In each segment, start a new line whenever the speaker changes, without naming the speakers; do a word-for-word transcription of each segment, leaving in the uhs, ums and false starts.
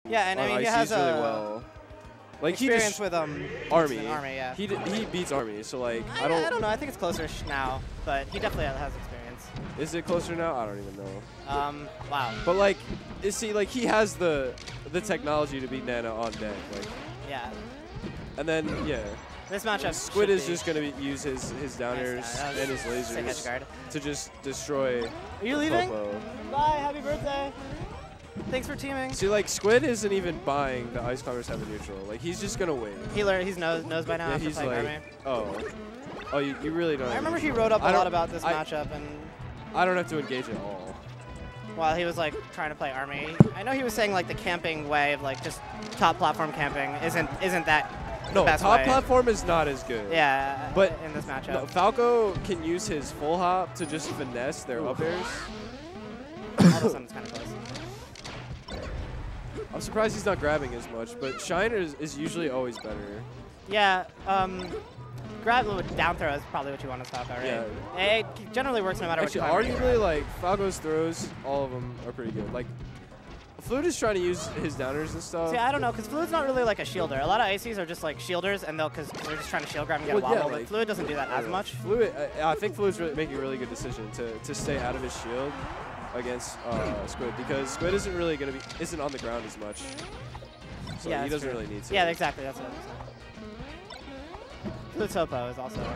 Yeah, and I mean, he has
really
a
well. Like
experience
he just,
with um
Army.
Army, yeah.
He d he beats Army, so like
I,
I don't.
I don't know. I think it's closer now, but he definitely has experience.
Is it closer now? I don't even know.
Um, wow.
But like, is see like he has the the technology to beat Nana on deck, like.
Yeah.
And then yeah.
This matchup.
Squid is
be.
just gonna be, use his his down
Nice
airs
down.
and his
Sick edge
lasers
guard.
to just destroy.
Are you leaving?
Popo.
Bye. Happy birthday. Thanks for teaming.
See, like Squid isn't even buying the Ice Climbers have a neutral. Like he's just gonna wait.
He learned. He's knows knows by now.
Yeah,
after
he's
playing
like,
Army.
oh, oh, you, you really don't.
I
have
remember he
neutral.
wrote up a
I
lot
don't-
about this
I,
matchup, and
I don't have to engage at all.
while he was like trying to play Army, I know he was saying like the camping way of like just top platform camping isn't isn't that
No,
the best
top
way.
platform is not as good.
Yeah,
But
in this matchup.
No, Falco can use his full hop to just finesse their up airs.
All of a sudden it's kind of close.
I'm surprised he's not grabbing as much, but Shine is, is usually always better.
Yeah, um, grab with down throw is probably what you want as Falco, right?
Yeah.
It generally works no matter
Actually,
what you
arguably, like, Falco's throws, all of them are pretty good. Like, Fluid is trying to use his downers and stuff.
See, I don't know, because Fluid's not really like a shielder. A lot of Ices are just like shielders, and they'll, because they're just trying to shield grab and get
Well,
a wobble,
yeah,
but
like-
Fluid doesn't do that as much.
Fluid, I, I think Fluid's really making a really good decision to, to stay out of his shield against uh, Squid, because Squid isn't really going to be, isn't on the ground as much. So
yeah,
he
that's
doesn't
true.
really need to.
Yeah, exactly, that's what I'm saying. Fluid Topo is also...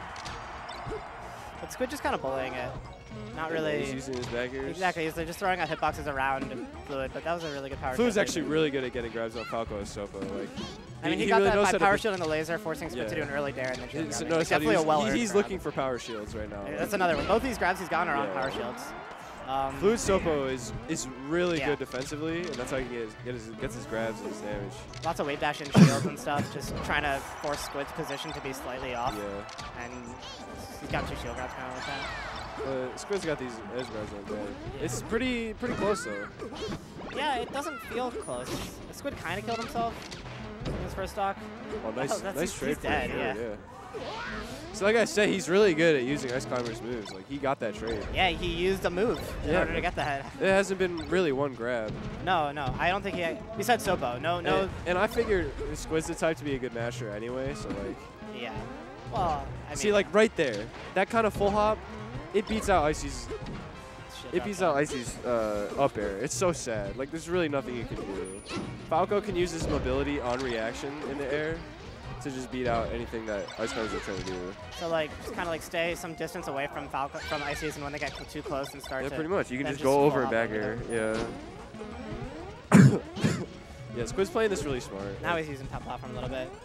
But Squid just kind of bullying it. Not really...
He's using his back airs.
Exactly, they're just throwing out hitboxes around Fluid, but that was a really good power
Fluid's
shield.
actually really good at getting grabs on Falco and Sopo. Like,
I mean, he,
he
got
really
that
knows
by
how to
power
be-
shield and the laser, forcing Squid to do
Yeah.
an early dare and then shield
It's-
grab.
notice
It's
how he
definitely a
was-
well
he-
earned
He's
grab.
looking for power shields right now.
That's another one. Both these grabs he's gotten are on
Yeah.
power shields. Um,
Fluid Sopo is is really
Yeah.
good defensively, and that's how he gets, get his, gets his grabs and his damage.
Lots of wave dash and shields and stuff, just trying to force Squid's position to be slightly off.
Yeah.
And he's got two shield grabs kind of like that.
Uh, Squid's got these edge guards on dead. It's pretty pretty close though.
Yeah, it doesn't feel close. Squid kind of killed himself in his first stock.
Oh, nice
Oh, that's-
nice
he's
trade for
dead,
sure,
yeah.
yeah. So like I said, he's really good at using Ice Climber's moves. Like he got that trade.
Yeah, he used a move in
Yeah.
order to get that.
It hasn't been really one grab.
No, no, I don't think he. Besides Sopo, no, no.
And, and I figured Squid's the type to be a good masher anyway. So like,
Yeah. Well, I mean,
see like right there, that kind of full hop, it beats out Icy's.
shit
It
out
beats
there.
out Icy's uh, up air. It's so sad. Like there's really nothing you can do. Falco can use his mobility on reaction in the air to just beat out anything that Ice Climbers are trying to do.
So like, just kind of like stay some distance away from Falco, from Ices, and when they get too close and start
Yeah,
to.
pretty much. You can
then
just go over
fall
and
off
back
over
air.
them.
Yeah. Yeah, Squid's playing this really smart.
Now he's using top platform a little bit.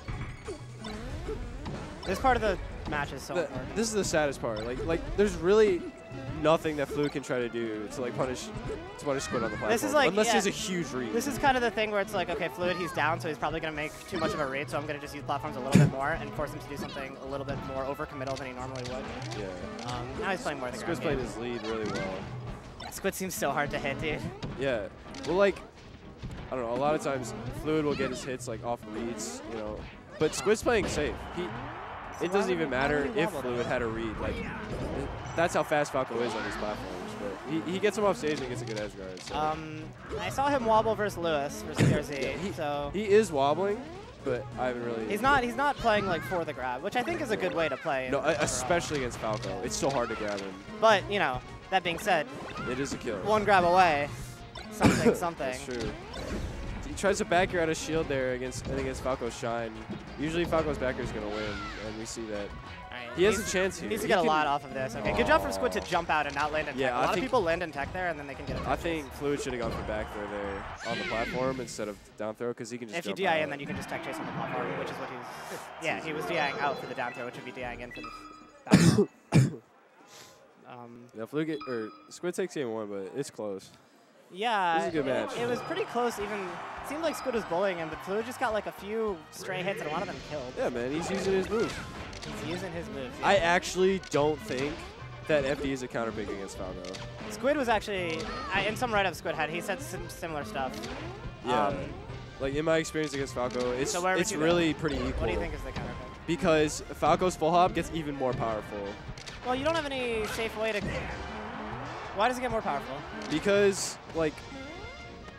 This part of the match is so
The-
important.
this is the saddest part. Like, like there's really nothing that Fluid can try to do to like punish, to punish Squid on the platform.
This is like-
unless
yeah.
he has a huge read.
This is kind of the thing where it's like, okay, Fluid, he's down, so he's probably going to make too much of a read, so I'm going to just use platforms a little bit more and force him to do something a little bit more overcommittal than he normally would.
Yeah.
Um, now he's playing more of the
Squid's
ground
playing
game.
his lead really well.
Yeah, Squid seems so hard to hit, dude.
Yeah. Well, like, I don't know. A lot of times, Fluid will get his hits like off reads, you know. But Squid's playing safe. He. It doesn't
why
even
would- why
matter
would he
if
wobble
Fluid
though?
had a read. Like, that's how fast Falco is on these platforms. But he, he gets him off stage and gets a good edge guard. So.
Um, I saw him wobble versus Lewis versus C R Z,
Yeah, he-
so
He is wobbling, but I haven't really.
he's not he's not playing like for the grab, which I think is a good way to play.
No,
overall.
especially against Falco. It's so hard to grab him.
But you know, that being said,
It is a kill.
one grab away, something something.
That's true. He tries to back air out of shield there against and against Falco's shine. Usually Falco's back air is gonna win, and we see that.
Right,
He has
needs-
a chance
He
here.
needs to
He
get a
can-
lot off of this. Okay, good job from Squid to
Aw.
jump out and not land in tech.
Yeah,
a
I
lot of
think-
people land in tech there, and then they can get a
I
tech
think
chase.
Fluid should have gone for back throw there on the platform instead of down throw because he can just
If you
jump
D I in,
out.
then you can just tech chase on the platform, which is what he's. Yeah, he was DIing out for the down throw, which would be DIing in for the back throw. um,
Yeah, Fluid get, or Squid takes game one, but it's close.
Yeah,
This is a good
it,
match.
it was pretty close. Even it seemed like Squid was bullying him, but Fluid just got like a few stray hits, and a lot of them killed.
Yeah, man, he's using his moves.
He's using his moves. yeah.
I actually don't think that F D is a counter pick against Falco.
Squid was actually, I, in some write-up Squid had, he said some similar stuff.
Yeah.
Um,
Like in my experience against Falco, it's
So where would
it's
you go?
really pretty equal.
what do you think is the counter pick?
Because Falco's full hop gets even more powerful.
Well, you don't have any safe way to. Why does it get more powerful?
Because like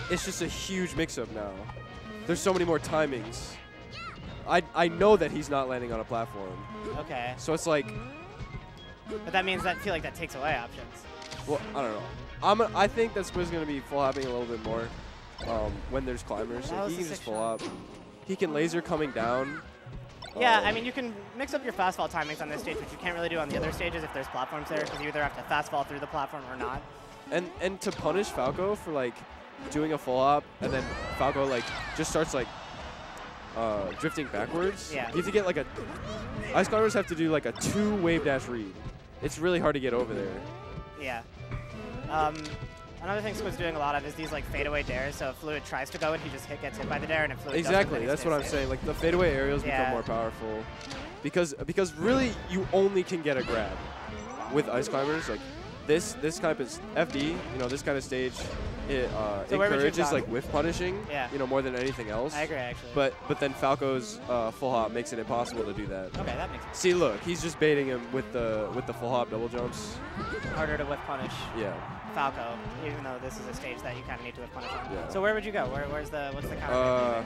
it's just a huge mix-up now. There's so many more timings. I I know that he's not landing on a platform.
Okay.
So it's like,
But that means that I feel like that takes away options.
well, I don't know. I'm a, I think that Squid's gonna be full hopping a little bit more um, when there's climbers.
That
Like,
was
he
the
can just
sick
full hop. He can laser coming down.
Yeah,
Um,
I mean, you can mix up your fast fall timings on this stage, which you can't really do on the other stages if there's platforms there, because you either have to fast fall through the platform or not.
And and to punish Falco for like doing a full hop and then Falco like just starts like uh, drifting backwards.
Yeah.
You have to get like a Ice Climbers have to do like a two wave dash read. It's really hard to get over there.
Yeah. Um, another thing Squid's doing a lot of is these like fadeaway dares. So if Fluid tries to go and he just hit, gets hit by the dare, and if Fluid
Exactly.
doesn't, then he
That's
stays
what I'm
safe.
saying. Like the fadeaway aerials
Yeah.
become more powerful because because really you only can get a grab with Ice Climbers. Like this this type of F D, you know, this kind of stage, it uh,
So where would you have
encourages
gone?
like whiff punishing.
Yeah.
You know, more than anything else.
I agree, actually.
But but then Falco's uh, full hop makes it impossible to do that.
okay, that makes sense.
See, look, he's just baiting him with the with the full hop double jumps.
Harder to whiff punish
Yeah.
Falco, even though this is a stage that you kind of need to whiff punish on.
Yeah.
So where would you go? Where, where's the what's the counter?
Uh,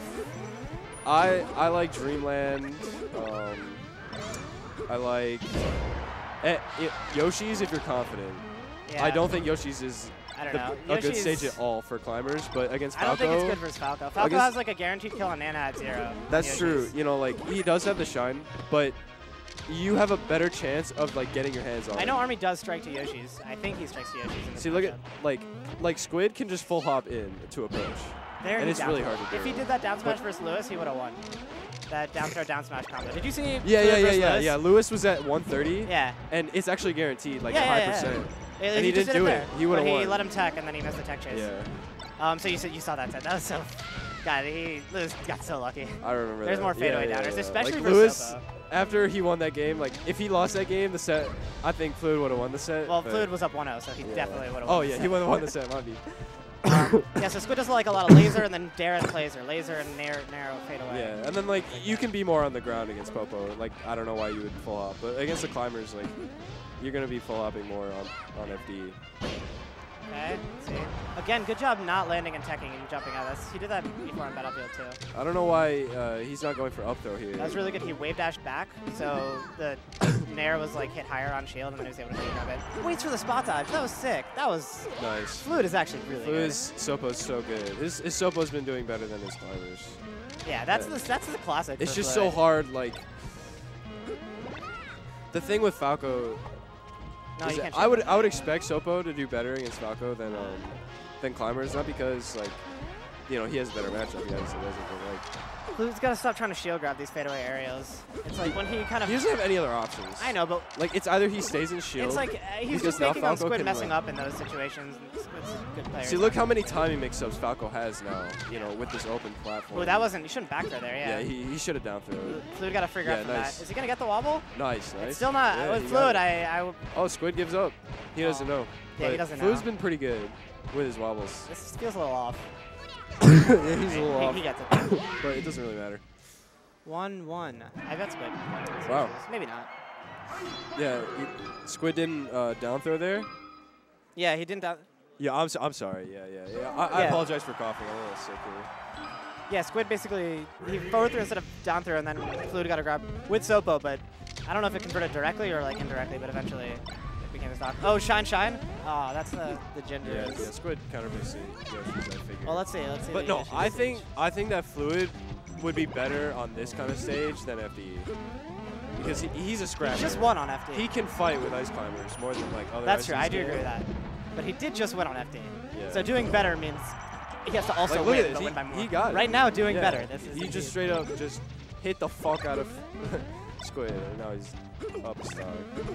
I I like Dreamland. Um, I like eh, it, Yoshi's if you're confident.
yeah.
I don't think Yoshi's is
I don't
the,
know.
a good
Yoshi's-
stage at all for climbers, but against
I don't
Falco,
think it's good versus Falco. Falco
Against-
has like a guaranteed kill on Nana at zero.
that's
Yoshi's.
true. You know, like he does have the shine, but you have a better chance of like getting your hands on.
I
him.
know Army does strike to Yoshi's. I think he strikes to Yoshi's. In this
See, look at
matchup.
like like Squid can just full hop in to approach.
There
and
he
it's
down
really
throw.
hard to
If
do.
he did that down smash
But-
versus Lewis, he would have won. That down throw down smash combo. Did you see?
Yeah,
Fluid
yeah, yeah,
versus
yeah,
Lewis?
yeah. Lewis was at one thirty,
Yeah.
and it's actually guaranteed, like
Yeah,
a
yeah,
high
yeah.
percent.
Yeah,
And he
just
didn't
did
do
it.
it.
there.
He would've
But he
won.
let him tech, and then he missed the tech chase.
Yeah,
Um. So you said you saw that set. That was so. God, he Lewis got so lucky.
I remember
There's
that.
more fadeaway
yeah, yeah,
downers,
yeah.
especially
like
for
Lewis.
Sopo.
After he won that game, like if he lost that game, the set, I think Fluid would have won the set.
Well,
but-
Fluid was up one oh, so he
yeah.
definitely would have.
Oh yeah, he would have won the set. Might be.
Yeah, so Squid does like a lot of laser and then dare and laser, laser and narrow, narrow fadeaway.
Yeah, and then like you can be more on the ground against Popo. Like I don't know why you would full hop, but against the climbers, like you're gonna be full hopping more on on F D.
Okay, let's see. Again, good job not landing and teching and jumping out. That's, he did that before on Battlefield too.
I don't know why uh, he's not going for up throw here.
That was really good. He wave dashed back, so the nair was like hit higher on shield, and then he was able to grab it. Waits for the spot dodge. That was sick. That was
Nice.
Fluid is actually really
Fluid's Sopo's so good. His, his Sopo's been doing better than his climbers.
good. Yeah, that's
yeah.
the that's the classic.
It's
for
just
Fluid.
so hard. Like the thing with Falco.
No,
is
you
that
can't
I would
shoot
I would expect Sopo to do better against Falco than um, than climbers, not because like you know he has a better matchup. He obviously doesn't, but like
Fluid's got to stop trying to shield grab these fadeaway aerials. It's like when he kind of.
he doesn't have any other options.
I know, but
Like it's either he stays in shield.
it's like uh, he's
because
just
now
making on
Falco
Squid
can
messing
run.
up in those situations. and Squid's a good player.
See, look how many timing mix-ups Falco has now. You know, with this open platform.
Oh, that wasn't. You shouldn't back throw there. Yeah.
Yeah, he, he should have down thrown.
Fluid got to figure
Yeah,
out from
nice.
that. Is he gonna get the wobble?
Nice, nice.
It's still not.
Yeah,
with
he got
Fluid,
it.
I, I w-
Oh, Squid gives up. He doesn't
Oh.
know.
Yeah, he
But
doesn't
Fluid's
know.
been pretty good with his wobbles.
this feels a little off.
yeah, he's a
He-
little
he,
off,
he gets it.
but it doesn't really matter.
One one. I bet Squid.
Wow.
Maybe not.
Yeah, he, Squid didn't uh, down throw there.
Yeah, he didn't. Down
Yeah, I'm, so, I'm sorry. Yeah, yeah, yeah. I, I
Yeah.
apologize for coughing. I'm a little sick here.
yeah, Squid basically he forward throw instead of down throw, and then Fluid got to grab with Sopo, but I don't know if it converted directly or like indirectly, but eventually it became a stock. Oh, shine, shine. Oh, that's the the gender.
Yeah, yeah. Squid counterpicks the Yoshi's, I figured.
Well, let's see. Let's see.
But
the
no,
Yoshi's.
I think I think that Fluid would be better on this kind of stage than F D E because he, he's a scrapper.
he just won on F D.
He can fight with ice climbers more than like other.
That's
ices
true. I do
can.
agree with that. But he did just win on F D.
Yeah.
So doing better means he has to also
Like, look
win,
at this.
but
He,
win by more.
he got it.
Right now, doing
Yeah.
better. This is
he
the
just
key.
straight up just hit the fuck out of Squid, and now he's up a stock.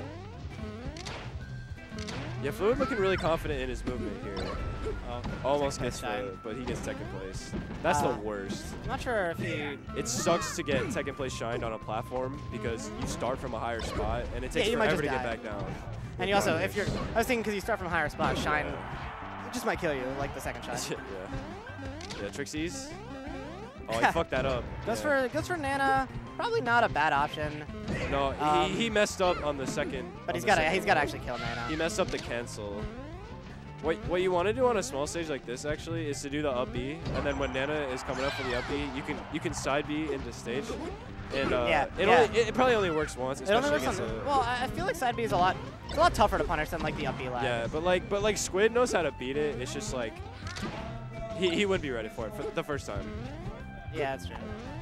Yeah, Fluid looking really confident in his movement here.
Oh,
Almost
second
gets
place
the,
shine.
but he gets second place. That's the
Uh,
worst.
I'm not sure if he.
It sucks to get second place shined on a platform because you start from a higher spot and it takes
you might
forever to
just
get
die.
back down.
And you also, if you're, I was thinking because you start from a higher spot, shine, it just might kill you, like the second shot.
yeah. Yeah, Trixie's. Oh, he fucked that up.
Goes
Yeah.
for goes for Nana. Probably not a bad option.
No,
um,
he, he messed up on the second.
But
on
he's
the
got to
second
he's got to
one.
actually kill Nana.
He messed up the cancel. What, what you want to do on a small stage like this, actually, is to do the up B, and then when Nana is coming up for the up B, you can you can side B into stage. And uh,
Yeah,
it,
yeah.
Only, it probably only works once,
It only
especially
works on.
against a...
Well, I I feel like side B is a lot. It's a lot tougher to punish than like the up B lag.
Yeah, but like, but like Squid knows how to beat it. It's just like he he wouldn't be ready for it for the first time.
Yeah, that's true.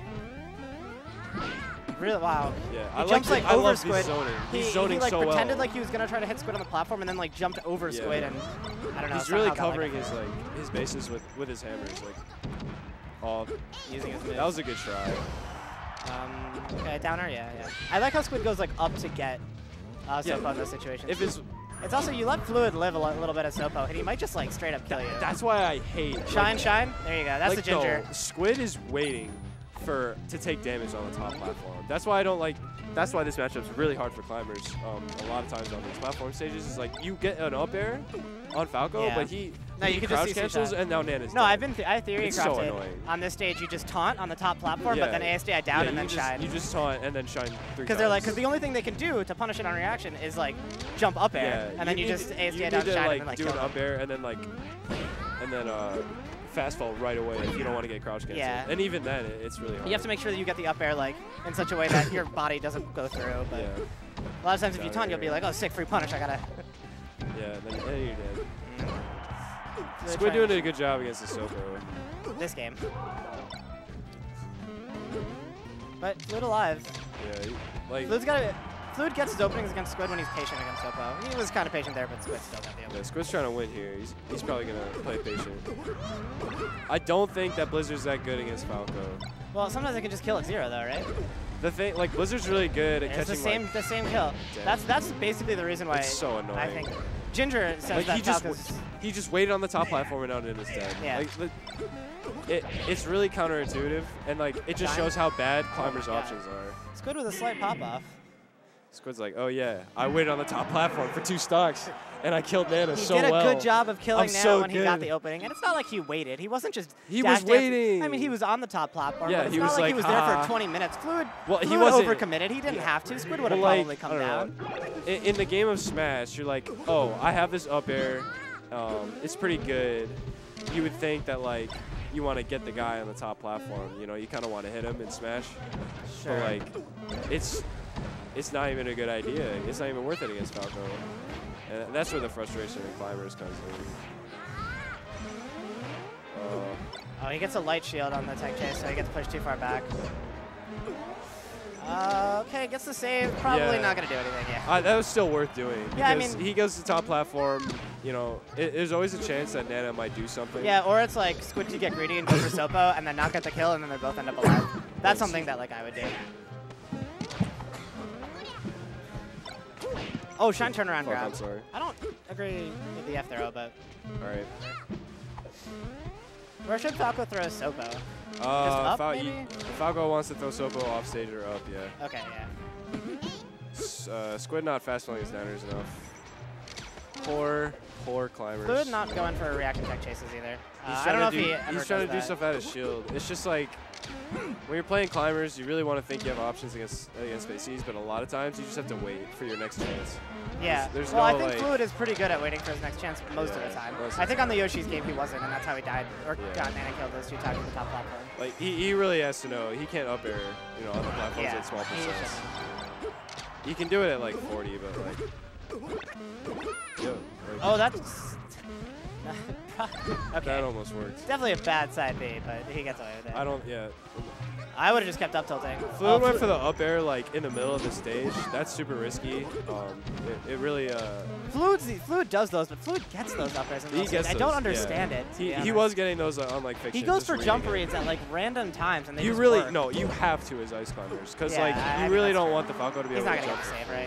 Really? Wow.
Yeah,
He
I
jumps
like,
like,
the, I
over
love
Squid.
He's zoning.
He,
He's zoning
he like
so
pretended
well.
like he was gonna try to hit Squid on the platform and then like jumped over
Yeah.
Squid and I don't know.
He's really
somehow that,
covering
like,
his like his bases with with his hammers. Like, oh,
using his moves.
that was a good try.
Um, okay, downer, yeah, yeah. I like how Squid goes like up to get uh,
Yeah.
Sopo in those situations.
If it's
It's also, you let Fluid live a li- little bit of Sopo, and he might just like straight up kill you.
that's why I hate
Shine,
like,
shine. There you go. That's
like,
the ginger.
No, Squid is waiting for to take damage on the top platform. That's why I don't like. That's why this matchup's really hard for climbers. Um, a lot of times on these platform stages is like you get an up air on Falco,
Yeah.
but he
No,
he
you can just
crouch
C C
cancels
shot.
and now Nana's
No,
dead.
I've been th I theory
It's so
crafted
annoying.
on this stage. You just taunt on the top platform, but then A S D I down
yeah,
and
you
then
just,
shine.
You just taunt and then shine three
Because they're like,
times.
because the only thing they can do to punish it on reaction is like jump up air,
Yeah,
and then you,
need
just
to-
A S D I
you
down
need to,
shine
like,
and then like
do
kill
an
them.
up air and then like and then uh fast fall right away if you don't want to get crouch canceled.
Yeah.
And even then, it, it's really hard.
You have to make sure that you get the up air like in such a way that your body doesn't go through. But
Yeah.
a lot of times if you
Down
taunt, you'll be
air.
like, oh, sick, free punish. I gotta.
Yeah. Then, then you're dead.
Really
Squid
trying-
doing a good job against the Sopo.
this game. But Fluid alive.
Yeah. he- Like.
Fluid's got a, Fluid gets his openings against Squid when he's patient against Sopo. He was kind of patient there, but Squid still got the
Yeah,
opening.
Squid's trying to win here. He's, he's probably going to play patient. I don't think that Blizzard's that good against Falco.
Well, sometimes they can just kill at zero, though, right?
The thing, like, Blizzard's really good at
It's
catching,
the same,
like,
the same kill.
Damn.
That's that's basically the reason why
It's so
I
annoying.
think Ginger says
like
that
he just
Falco's.
he just waited on the top platform and out in his dead.
Yeah.
Like, the, it, it's really counterintuitive, and, like, it just shows how bad climbers'
Yeah.
options are.
Squid with a slight pop-off.
Squid's like, oh, yeah, I waited on the top platform for two stocks, and I killed Nana
He
so
did a
well.
good job of killing
I'm
Nana
so
when he got
good.
the opening. And it's not like he waited. He wasn't just
He
dash
was
dancing.
waiting.
I mean, he was on the top platform,
Yeah,
but it's
he
not
was
like, he
like,
was there
"Ha."
for twenty minutes. Fluid,
Well, he
Fluid
wasn't-
overcommitted. He didn't have to. Squid would have
Well, like,
probably come
I don't
down.
know. In, in the game of Smash, you're like, oh, I have this up air. Um, it's pretty good. You would think that, like, you want to get the guy on the top platform. You know, you kind of want to hit him in Smash.
Sure.
But, like, it's it's not even a good idea. It's not even worth it against Falco. And that's where the frustration in climbers comes in. Uh,
Oh, he gets a light shield on the tech chase, so he gets pushed too far back. Uh, okay, gets the save. Probably
Yeah.
not going to do anything, yeah.
Uh, that was still worth doing.
Yeah, I
because
mean-
he goes to top platform. You know, it, there's always a chance that Nana might do something.
Yeah, or it's like Squid to get greedy and go for Sopo and then not get the kill and then they both end up alive. That's something that like I would do. Oh, Shine turnaround
Fuck,
grab.
I'm sorry.
I don't agree with the F throw, but
All right.
where should Falco throw Sopo?
Uh,
up,
Fal-
maybe?
you- Falco wants to throw Sopo off stage or up, yeah.
Okay, yeah.
S uh, Squid not fast falling his downers enough. Poor, poor climbers.
Fluid not going for reaction tech chases either.
He's
Uh, I
trying
don't know
to
if
do,
he ever
He's trying
does
to do
that.
stuff out of shield. It's just like, when you're playing climbers, you really want to think you have options against against Spaceys, but a lot of times you just have to wait for your next chance.
Yeah.
There's
well,
no,
I think
like-
Fluid is pretty good at waiting for his next chance most of
Yeah,
the time.
most of
I
the
think on the Yoshi's game he wasn't, and that's how he died, or
Yeah.
got Nana killed those two times on the top platform.
Like, he, he really has to know. He can't up air, you know, on the platforms
Yeah,
at small
he
percents.
shouldn't.
He can do it at like forty, but like, yo, like
Oh, that's... okay.
that almost worked.
Definitely a bad side B, but he gets away with it.
I don't, yeah.
I would have just kept up tilting.
Fluid
Oh,
went
Flu-
for the up air like in the middle of the stage. That's super risky. Um, it, it really, uh,
Fluid's, Fluid does those, but Fluid gets those up airs in
he
those
gets
I
those,
don't
yeah.
understand it. to
He,
be
he
honest.
was getting those uh, on like fiction.
He goes
just
for
reading
jump
it.
reads at like random times, and they
You
just
really,
work.
no, you have to as ice climbers. Because
Yeah,
like,
I- I
you
think
really
that's
don't
true.
want the Falco to be
He's
able
not
to
gonna
jump.
get the save, right?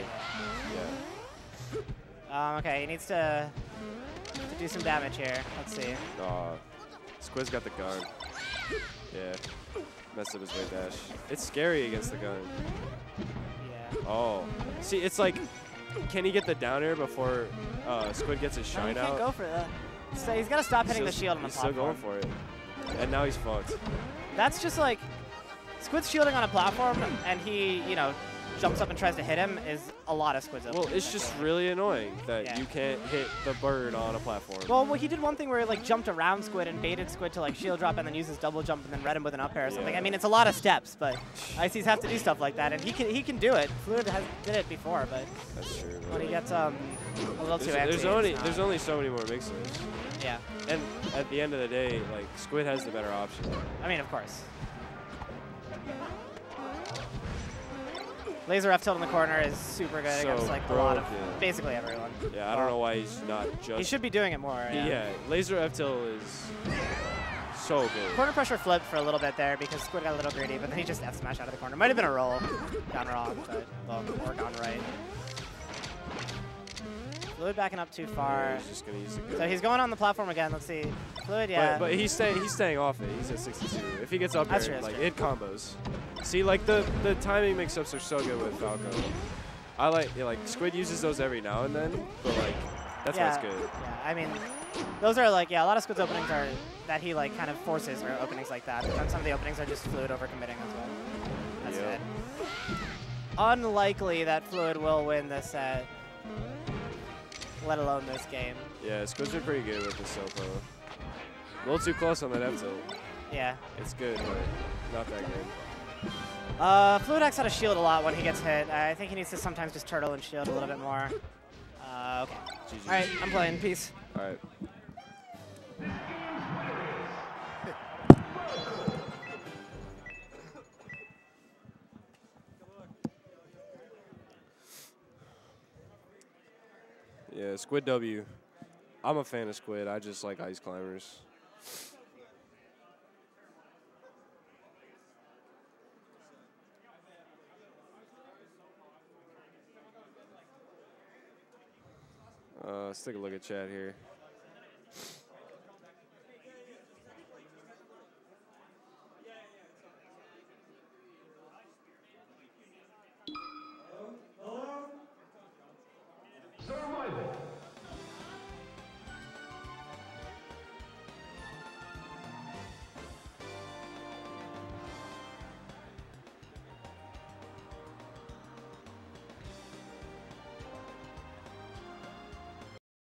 Yeah.
Um, okay, he needs to, to do some damage here. Let's see.
Aw. Squid's got the gun. Yeah. Messed up his way dash. It's scary against the gun.
Yeah.
Oh. See, it's like, can he get the down air before uh, Squid gets his
No, he
shine
can't
out?
go for that. So he's got to stop
He's
hitting the
still-
shield on the
He's still
platform.
going for it. And now he's fucked.
That's just like, Squid's shielding on a platform, and he, you know, jumps up and tries to hit him is a lot of Squid's
Well, it's just really annoying that
Yeah.
you can't hit the bird on a platform.
Well, well, he did one thing where he like jumped around Squid and baited Squid to like shield drop and then uses double jump and then read him with an up air or something.
Yeah.
I mean, it's a lot of steps, but Ices have to do stuff like that, and he can he can do it. Fluid has did it before, but
That's true.
when he
man.
gets um a little too
There's,
empty,
there's only
it's
there's
not-
only so many more mixers,
yeah.
and at the end of the day, like Squid has the better option.
I mean, of course. Laser F tilt in the corner is super good
So
against like a lot of
broken.
basically everyone.
Yeah, I don't know why he's not just.
He should be doing it more. Yeah.
Yeah, laser F tilt is so good.
Corner pressure flipped for a little bit there because Squid got a little greedy, but then he just F smash out of the corner. Might have been a roll, gone wrong, but well, or gone right. Fluid backing up too far.
He's just gonna use the good.
So he's going on the platform again. Let's see. Fluid, yeah.
But, but he's staying he's staying off it. He's at sixty-two. If he gets up
That's
there,
true, that's
like
true.
it combos. See, like the the timing mix-ups are so good with Falco. I like yeah, like Squid uses those every now and then, but like that's
yeah,
why it's good.
Yeah, I mean, those are like, yeah, a lot of Squid's openings are that he like kind of forces or openings like that. And some of the openings are just Fluid overcommitting as well. That's
Yep.
good. Unlikely that Fluid will win this set, let alone this game.
Yeah, Squid's been pretty good with the Sopo. A little too close on that F tilt.
Yeah.
It's good, but not that good.
Uh, Fluid X had a shield a lot when he gets hit. I think he needs to sometimes just turtle and shield a little bit more. Uh, okay.
G G.
All right, I'm playing. Peace.
All right. Yeah, Squid W. I'm a fan of Squid. I just like Ice Climbers. Uh, let's take a look at chat here.